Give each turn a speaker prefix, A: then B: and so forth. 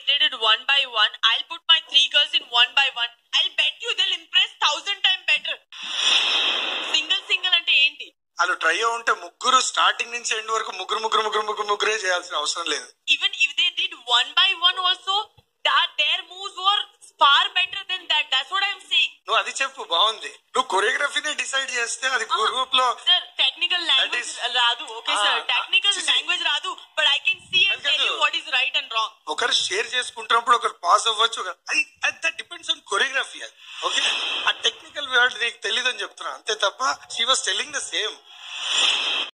A: did it one by one, I'll put my 3 girls in one by one. I'll bet you they'll impress 1,000 times better. Single అంటే ఏంటి?
B: వాళ్ళు try ఉంటే ముగ్గురు starting నుంచి end వరకు ముగ్గురే చేయాల్సిన అవసరం లేదు.
A: Even if they did one by one also, their moves were far better than that. That's what I'm saying.
B: నువ్వు అది చెప్పు, బాగుంది. నువ్వు కొరియోగ్రఫీనే డిసైడ్ చేస్తే అది గ్రూప్ లో.
A: Sir, technical language రాదు. Okay sir, technical language రాదు, but I can see and tell you what is right and wrong.
B: ఒకరు షేర్ చేసుకుంటున్నప్పుడు ఒకరు పాస్ అవ్వచ్చు. అది that depends on choreography. Okay, ఆ టెక్నికల్ వర్డ్ నీకు తెలియదని చెప్తున్నా అంతే తప్ప she was telling the same.